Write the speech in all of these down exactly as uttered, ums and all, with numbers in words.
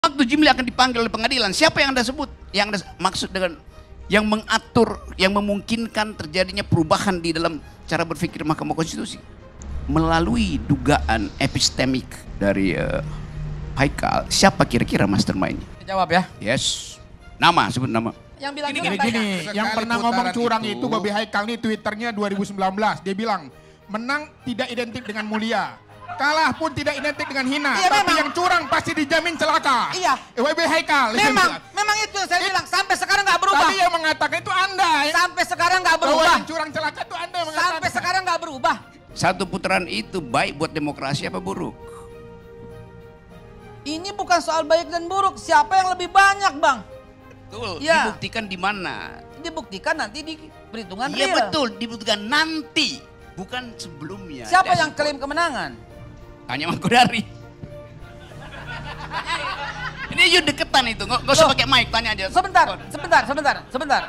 Waktu Jimli akan dipanggil oleh pengadilan, siapa yang Anda sebut? Yang Anda maksud dengan yang mengatur, yang memungkinkan terjadinya perubahan di dalam cara berpikir Mahkamah Konstitusi melalui dugaan epistemik dari uh, Haikal. Siapa kira-kira mastermind-nya? Jawab ya. Yes. Nama, sebut nama. Yang bilang Gini, gini, yang pernah ngomong curang itu, itu Babi Haikal nih Twitternya dua ribu sembilan belas. Dia bilang, menang tidak identik dengan mulia. Kalah pun tidak identik dengan hina. Iya, tapi memang. yang curang pasti dijamin celaka. Iya. Babi Haikal. Memang, memang itu yang saya bilang. Sampai sekarang nggak berubah. Tadi yang mengatakan itu Anda. Ya? Sampai sekarang nggak Bahwa berubah. yang curang celaka itu Anda yang mengatakan. Sampai sekarang nggak berubah. Satu putaran itu baik buat demokrasi apa buruk? Ini bukan soal baik dan buruk. Siapa yang lebih banyak, Bang? Betul. Ya. Dibuktikan di mana? Dibuktikan nanti di perhitungan Iya real. betul, dibuktikan nanti, bukan sebelumnya. Siapa That's yang klaim kemenangan? Tanya sama Kodari. Ini yuk deketan itu, nggak nggak usah Loh. pakai mic, tanya aja. Sebentar, sebentar, sebentar, sebentar.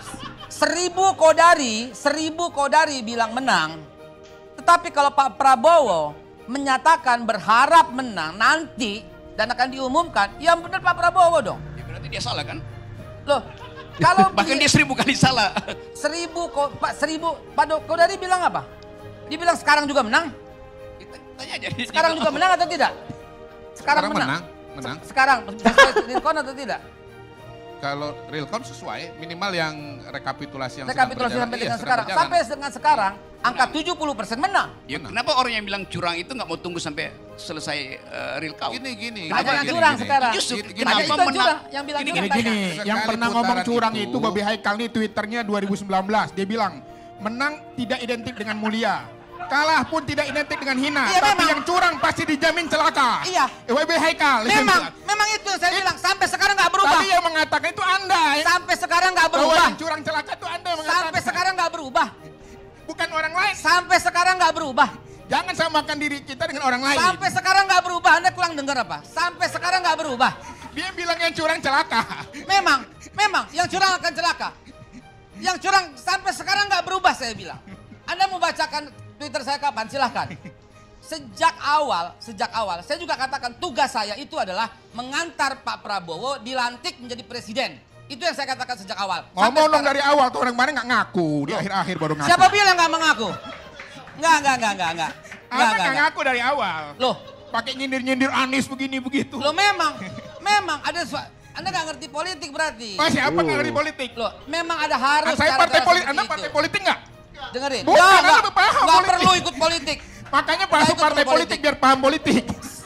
Seribu Kodari, seribu Kodari bilang menang. Tetapi kalau Pak Prabowo menyatakan berharap menang nanti dan akan diumumkan, yang benar Pak Prabowo dong. Ya, berarti dia salah kan? Loh, kalau Bahkan dia seribu kali salah. seribu, ko- Pak seribu, Pak Do- Kodari bilang apa? Dia bilang sekarang juga menang. Kita tanya aja. Sekarang juga menang atau tidak? Sekarang, Sekarang menang. menang, menang. Se- Sekarang sesuai Realcon atau tidak? Kalau Realcon sesuai, minimal yang rekapitulasi yang Rekapitulasi sedang sampai berjalan, dengan iya, sekarang. sedang berjalan. Sampai dengan sekarang angka tujuh puluh persen menang. Ya, kenapa orang yang bilang curang itu nggak mau tunggu sampai selesai uh, real count? Gini gini. Ada kenapa yang gini, curang gini? sekarang. Justru Gini, kenapa Ada itu yang menang? curang, yang bilang Gini, curang Gini, tanya. gini, yang Sekali pernah ngomong putaran curang itu- itu Babi Haikal nih Twitternya dua ribu sembilan belas. Dia bilang, menang tidak identik dengan mulia. Kalah pun tidak identik dengan hina. Iya, tapi memang. yang curang pasti dijamin celaka. Iya. Babi Haikal. Memang, memang itu yang saya bilang. Sampai sekarang nggak berubah. Tadi yang mengatakan itu Anda. Ya? Sampai sekarang nggak Bahwa berubah. yang curang celaka itu Anda yang mengatakan. Sampai sekarang nggak berubah. Bukan orang lain. Sampai sekarang nggak berubah. Jangan samakan diri kita dengan orang lain. Sampai sekarang nggak berubah. Anda kurang dengar apa? Sampai sekarang nggak berubah. Dia bilang yang curang celaka. Memang, memang yang curang akan celaka. Yang curang sampai sekarang nggak berubah saya bilang. Anda mau bacakan Twitter saya kapan? Silahkan. Sejak awal, sejak awal saya juga katakan tugas saya itu adalah mengantar Pak Prabowo dilantik menjadi presiden. Itu yang saya katakan sejak awal. Sampai Ngomong dong sekarang. dari awal tuh orang kemarin nggak ngaku. Di akhir-akhir baru ngaku. Siapa bilang nggak mengaku? Nggak, nggak, nggak, nggak, nggak. Anda nggak ngaku dari awal. Loh, Pakai nyindir-nyindir Anies begini begitu. loh memang, memang ada sua- Anda nggak ngerti politik berarti. Pak siapa nggak ngerti politik? Loh, memang ada harus. Saya partai cara-cara politik. seperti Anda itu. partai politik nggak? Dengerin. Bukan, Nggak, Anda nggak, tuh paham nggak politik. perlu ikut politik. Makanya Nggak masuk ikut partai politik. politik biar paham politik.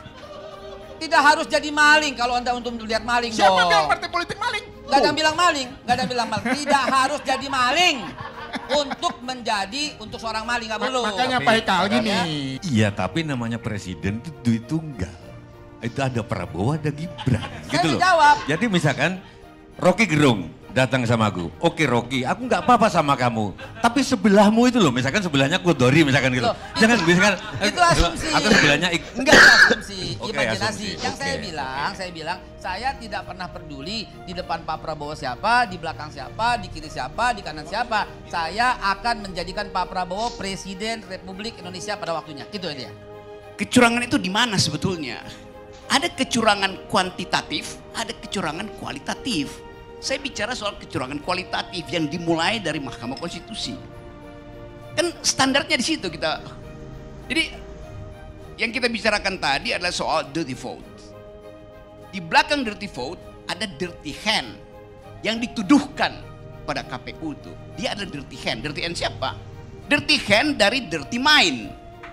Tidak harus jadi maling kalau Anda untuk melihat maling Siapa dong. bilang partai politik maling? Gak ada yang bilang maling, gak ada yang bilang maling. Tidak harus jadi maling untuk menjadi untuk seorang maling, gak Ma- perlu. Makanya Pak Haikal gini. Iya, tapi namanya presiden itu duit tunggal. Itu ada Prabowo, ada Gibran. Saya Gitu loh. dijawab. Jadi misalkan Rocky Gerung datang sama aku. Oke Rocky, aku nggak apa-apa sama kamu. Tapi sebelahmu itu loh, misalkan sebelahnya Kudori misalkan gitu. Loh, Jangan itu- misalkan. itu asumsi. Atau sebelahnya. Ik- Enggak itu asumsi, Oke, imajinasi. asumsi. Yang saya Oke. bilang, saya bilang, saya tidak pernah peduli di depan Pak Prabowo siapa, di belakang siapa, di kiri siapa, di kanan siapa. Saya akan menjadikan Pak Prabowo Presiden Republik Indonesia pada waktunya. Itu dia. Kecurangan itu di mana sebetulnya? Ada kecurangan kuantitatif, ada kecurangan kualitatif. Saya bicara soal kecurangan kualitatif yang dimulai dari Mahkamah Konstitusi. Kan standarnya di situ kita. Jadi yang kita bicarakan tadi adalah soal dirty vote. Di belakang dirty vote ada dirty hand yang dituduhkan pada K P U itu. Dia adalah dirty hand. Dirty hand siapa? Dirty hand dari dirty mind.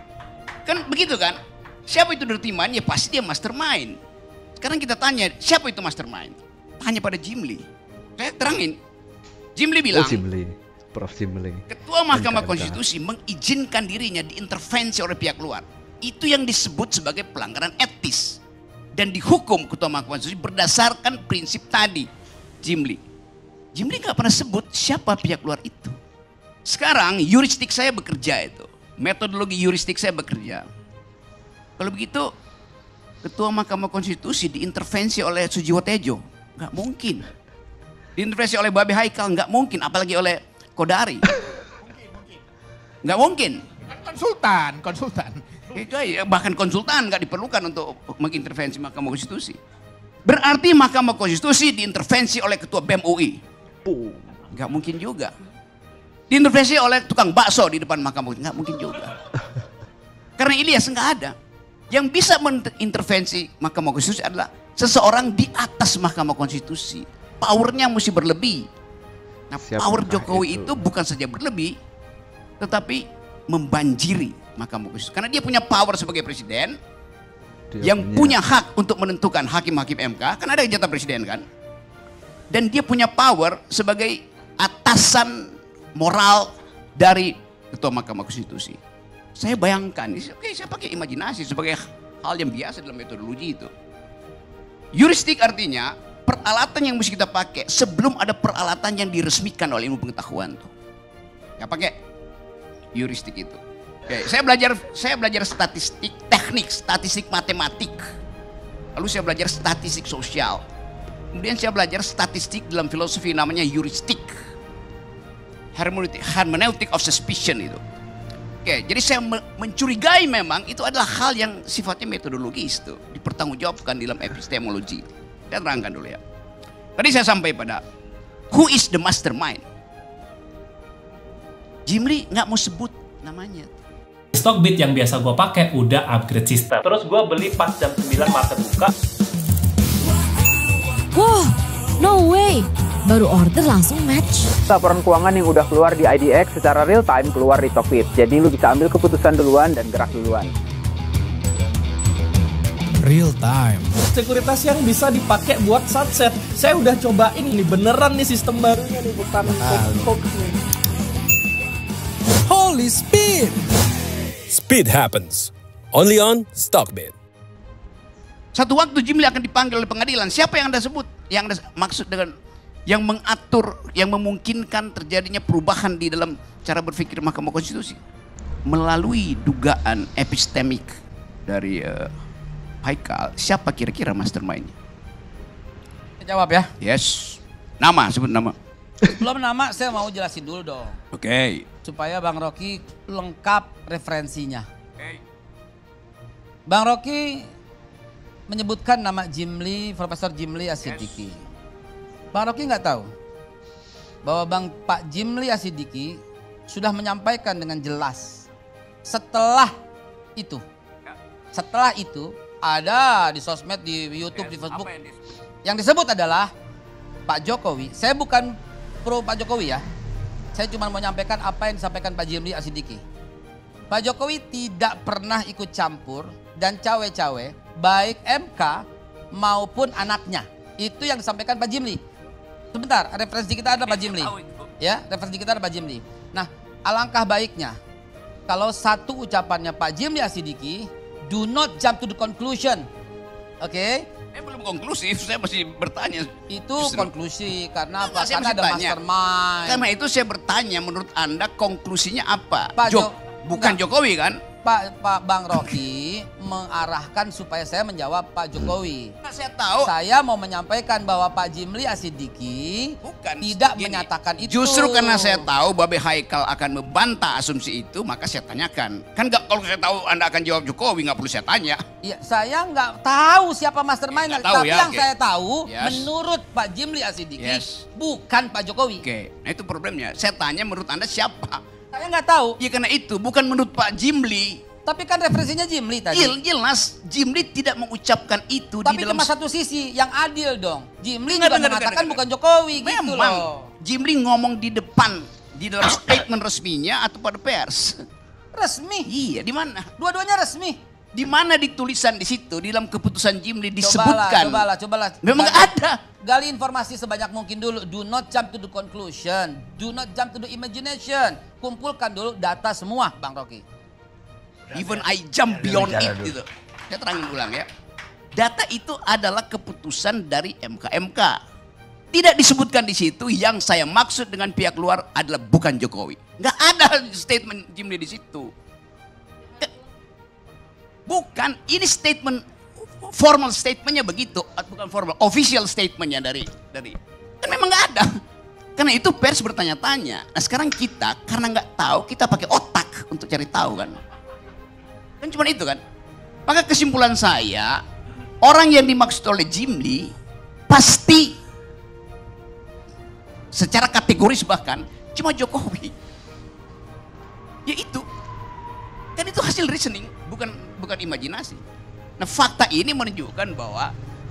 Kan begitu kan? Siapa itu dirty mind? Ya pasti dia mastermind. Sekarang kita tanya, siapa itu mastermind? Tanya pada Jimli. Saya terangin. Jimli bilang, Oh, Jimli, Prof Jimli. Ketua Mahkamah M K M K. Konstitusi mengizinkan dirinya diintervensi oleh pihak luar. Itu yang disebut sebagai pelanggaran etis. Dan dihukum Ketua Mahkamah Konstitusi berdasarkan prinsip tadi. Jimli. Jimli nggak pernah sebut siapa pihak luar itu. Sekarang yuristik saya bekerja itu. Metodologi yuristik saya bekerja. Kalau begitu, Ketua Mahkamah Konstitusi diintervensi oleh Sujiwo Tejo. Nggak mungkin. Diintervensi oleh Babi Haikal, nggak mungkin. Apalagi oleh Kodari. Nggak mungkin. Konsultan, konsultan. Bahkan konsultan nggak diperlukan untuk mengintervensi Mahkamah Konstitusi. Berarti Mahkamah Konstitusi diintervensi oleh Ketua B E M U I. Nggak mungkin juga. Diintervensi oleh tukang bakso di depan Mahkamah Konstitusi. Nggak mungkin juga. Karena Ilyas nggak ada. Yang bisa mengintervensi Mahkamah Konstitusi adalah seseorang di atas Mahkamah Konstitusi. Powernya mesti berlebih. Nah, Siapakah power Jokowi itu? itu bukan saja berlebih, tetapi membanjiri Mahkamah Konstitusi. Karena dia punya power sebagai presiden, Dia yang punya hak untuk menentukan hakim-hakim M K, kan ada jatah presiden kan. Dan dia punya power sebagai atasan moral dari Ketua Mahkamah Konstitusi. Saya bayangkan, oke saya pakai imajinasi sebagai hal yang biasa dalam metodologi itu. Yuristik artinya peralatan yang mesti kita pakai sebelum ada peralatan yang diresmikan oleh ilmu pengetahuan tuh. Ya pakai yuristik itu. Oke, saya belajar saya belajar statistik teknik, statistik matematik. Lalu saya belajar statistik sosial. Kemudian saya belajar statistik dalam filosofi namanya heuristik. Hermeneutik, hermeneutic of suspicion itu. Oke, jadi saya mencurigai memang itu adalah hal yang sifatnya metodologis tuh, dipertanggungjawabkan dalam epistemologi. Saya terangkan dulu ya. Tadi saya sampai pada who is the mastermind. Jimli nggak mau sebut namanya. Stockbit yang biasa gue pakai udah upgrade sistem. Terus gue beli pas jam sembilan market buka. Wow, no way. Baru order langsung match. Laporan keuangan yang udah keluar di I D X secara real time keluar di Stockbit. Jadi lu bisa ambil keputusan duluan dan gerak duluan. Real time. Sekuritas yang bisa dipakai buat satset. Saya udah cobain ini beneran nih sistem barunya nih, bukan hoax nih. Holy speed. Speed happens. Only on Stockbit. Satu waktu Jimli akan dipanggil oleh pengadilan. Siapa yang Anda sebut? Yang Anda maksud dengan yang mengatur, yang memungkinkan terjadinya perubahan di dalam cara berpikir Mahkamah Konstitusi melalui dugaan epistemik dari uh, Haikal. Siapa kira-kira mastermind-nya? Jawab ya. Yes. Nama, sebut nama. Belum nama, saya mau jelasin dulu dong. Oke. Okay. Supaya Bang Rocky lengkap referensinya. Okay. Bang Rocky menyebutkan nama Jimli, Profesor Jimli Asidiki. Yes. Bang Rocky nggak tahu bahwa Bang Pak Jimli Asidiki sudah menyampaikan dengan jelas setelah itu, setelah itu ada di sosmed, di YouTube, yes, di Facebook yang disebut? yang disebut adalah Pak Jokowi. Saya bukan pro Pak Jokowi ya, saya cuma mau menyampaikan apa yang disampaikan Pak Jimli Asidiki. Pak Jokowi tidak pernah ikut campur dan cawe-cawe baik M K maupun anaknya. Itu yang disampaikan Pak Jimli. Sebentar, referensi kita adalah Pak Jimli. Ya, referensi kita adalah Pak Jimli. Nah, alangkah baiknya kalau satu ucapannya Pak Jimli Asidiki, do not jump to the conclusion. Oke? Okay? Eh belum konklusif, saya masih bertanya. Itu justru konklusi karena apa? Nah, karena ada tanya. Mastermind. Karena itu saya bertanya, menurut Anda konklusinya apa? Pak Jo Jo bukan enggak. Jokowi kan? Pak, Pak Bang Rocky mengarahkan supaya saya menjawab Pak Jokowi. Nah, saya tahu. Saya mau menyampaikan bahwa Pak Jimli Asidiki bukan tidak gini, menyatakan itu. Justru karena saya tahu Babe Haikal akan membantah asumsi itu, maka saya tanyakan. Kan nggak, kalau saya tahu Anda akan jawab Jokowi, nggak perlu saya tanya. Iya, saya nggak tahu siapa mastermind. Ya, tapi ya, yang okay. saya tahu, yes. menurut Pak Jimli Asidiki, yes. bukan Pak Jokowi. Oke, okay. Nah itu problemnya. Saya tanya menurut Anda siapa? Saya nggak tahu. Ya karena itu bukan menurut Pak Jimli. Tapi kan referensinya Jimli tadi. Jelas Jimli tidak mengucapkan itu. Tapi di dalam cuma satu sisi yang adil dong. Jimli juga mengatakan bukan Jokowi. Memang, gitu loh. Jimli ngomong di depan di dalam statement resminya atau pada pers. Resmi. Iya, di mana? Dua-duanya resmi. Di mana di tulisan di situ di dalam keputusan Jimli disebutkan? Cobalah, cobalah, cobalah. Memang nggak ada. Gali informasi sebanyak mungkin dulu. Do not jump to the conclusion. Do not jump to the imagination. Kumpulkan dulu data semua, Bang Rocky. Even I jump beyond it gitu. Saya terangin ulang ya. Data itu adalah keputusan dari M K M K. Tidak disebutkan di situ. Yang saya maksud dengan pihak luar adalah bukan Jokowi. Nggak ada statement Jimli di situ. Bukan, ini statement formal statementnya begitu, bukan formal, official statementnya dari dari. Kan memang nggak ada. Karena itu pers bertanya-tanya. Nah sekarang kita karena nggak tahu, kita pakai otak untuk cari tahu kan. Kan cuma itu kan. Maka kesimpulan saya, orang yang dimaksud oleh Jimli pasti secara kategoris bahkan cuma Jokowi. Ya itu. Kan itu hasil reasoning, bukan bukan imajinasi. Nah, fakta ini menunjukkan bahwa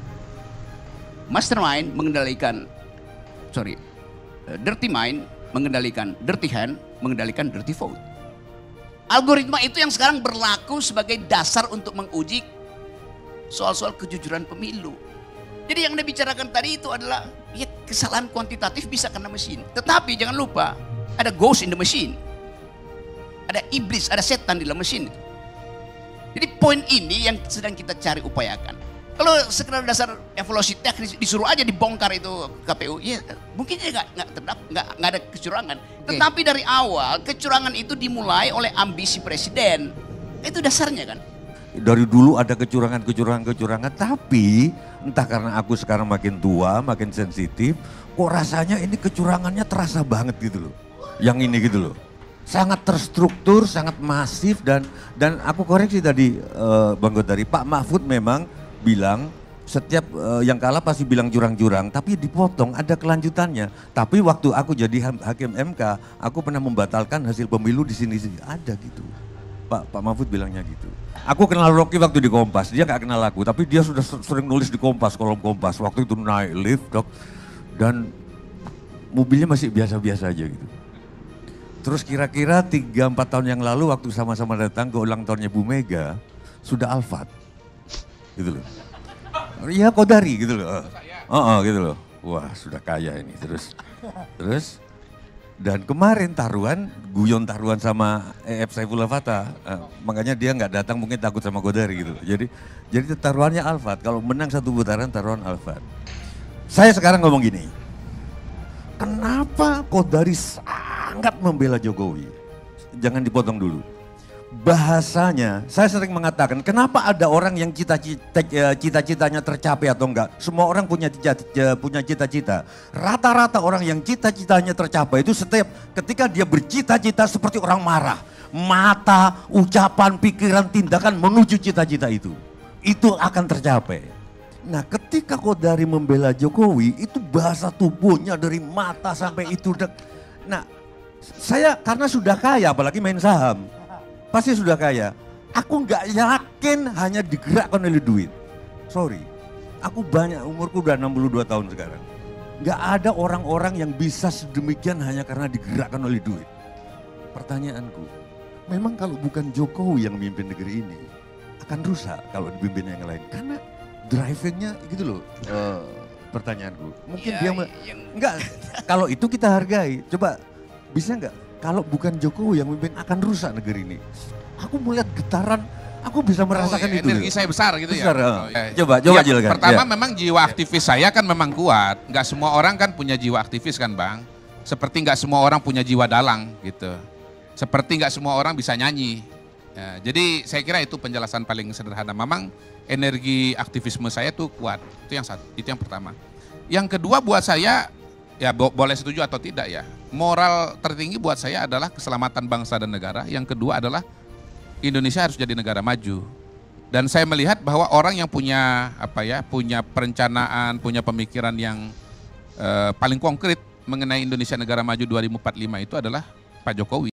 mastermind mengendalikan, sorry, dirty mind mengendalikan dirty hand, mengendalikan dirty vote. Algoritma itu yang sekarang berlaku sebagai dasar untuk menguji soal-soal kejujuran pemilu. Jadi yang Anda bicarakan tadi itu adalah ya, kesalahan kuantitatif bisa karena mesin. Tetapi jangan lupa ada ghost in the machine. Ada iblis, ada setan di dalam mesin. Jadi poin ini yang sedang kita cari upayakan. Kalau sekedar dasar evaluasi teknis disuruh aja dibongkar itu K P U, ya mungkin ya nggak nggak terdapat nggak nggak ada kecurangan. Okay. Tetapi dari awal kecurangan itu dimulai oleh ambisi presiden. Itu dasarnya kan. Dari dulu ada kecurangan-kecurangan-kecurangan, tapi entah karena aku sekarang makin tua, makin sensitif, kok rasanya ini kecurangannya terasa banget gitu loh. Yang ini gitu loh. Sangat terstruktur, sangat masif dan dan aku koreksi tadi uh, Bang Godari, Pak Mahfud memang bilang setiap uh, yang kalah pasti bilang curang-curang, tapi dipotong ada kelanjutannya. Tapi waktu aku jadi hakim M K, aku pernah membatalkan hasil pemilu di sini-sini, ada gitu. Pak Pak Mahfud bilangnya gitu. Aku kenal Rocky waktu di Kompas, dia nggak kenal aku, tapi dia sudah sering nulis di Kompas, kolom Kompas. Waktu itu naik lift, dok, dan mobilnya masih biasa-biasa aja gitu. Terus kira-kira tiga empat tahun yang lalu waktu sama-sama datang ke ulang tahunnya Bu Mega, sudah Alphard. Gitu loh. Iya Kodari gitu loh. Oh, oh gitu loh. Wah sudah kaya ini. Terus, terus dan kemarin taruhan, guyon taruhan sama E F Saifullah Fatah. Uh, makanya dia nggak datang mungkin takut sama Kodari gitu. Jadi, jadi taruhannya Alphard. Kalau menang satu putaran taruhan Alphard. Saya sekarang ngomong gini. Kenapa Kodari sangat membela Jokowi? Jangan dipotong dulu. Bahasanya, saya sering mengatakan, kenapa ada orang yang cita-cita, cita-citanya tercapai atau enggak? Semua orang punya cita-cita, punya cita-cita. Rata-rata orang yang cita-citanya tercapai itu setiap ketika dia bercita-cita seperti orang marah. Mata, ucapan, pikiran, tindakan menuju cita-cita itu. Itu akan tercapai. Nah ketika Kodari membela Jokowi itu bahasa tubuhnya dari mata sampai itu. Nah saya karena sudah kaya apalagi main saham. Pasti sudah kaya. Aku nggak yakin hanya digerakkan oleh duit. Sorry. Aku banyak umurku udah enam puluh dua tahun sekarang. Nggak ada orang-orang yang bisa sedemikian hanya karena digerakkan oleh duit. Pertanyaanku. Memang kalau bukan Jokowi yang memimpin negeri ini. Akan rusak kalau dipimpin yang lain. Karena drivingnya gitu loh, uh, pertanyaanku. Mungkin ya, dia yang... enggak. Kalau itu kita hargai. Coba bisa enggak? Kalau bukan Jokowi yang memimpin akan rusak negeri ini. Aku melihat getaran, aku bisa merasakan oh, ya, itu. Energi saya besar gitu besar, ya. Oh, ya. Coba, coba ya, jelaskan. Pertama ya. memang jiwa aktivis saya kan memang kuat. Enggak semua orang kan punya jiwa aktivis kan Bang. Seperti enggak semua orang punya jiwa dalang gitu. Seperti enggak semua orang bisa nyanyi. Ya, jadi saya kira itu penjelasan paling sederhana. Memang energi aktivisme saya tuh kuat. Itu yang satu, itu yang pertama. Yang kedua buat saya, ya bo boleh setuju atau tidak ya. Moral tertinggi buat saya adalah keselamatan bangsa dan negara. Yang kedua adalah Indonesia harus jadi negara maju. Dan saya melihat bahwa orang yang punya apa ya, punya perencanaan, punya pemikiran yang eh, paling konkret mengenai Indonesia negara maju dua ribu empat puluh lima itu adalah Pak Jokowi.